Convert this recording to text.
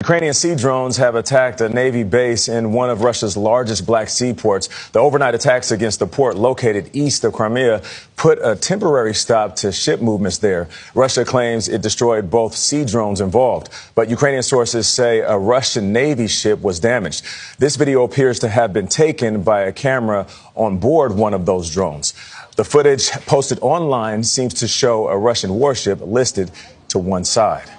Ukrainian sea drones have attacked a Navy base in one of Russia's largest Black Sea ports. The overnight attacks against the port located east of Crimea put a temporary stop to ship movements there. Russia claims it destroyed both sea drones involved, but Ukrainian sources say a Russian Navy ship was damaged. This video appears to have been taken by a camera on board one of those drones. The footage posted online seems to show a Russian warship listed to one side.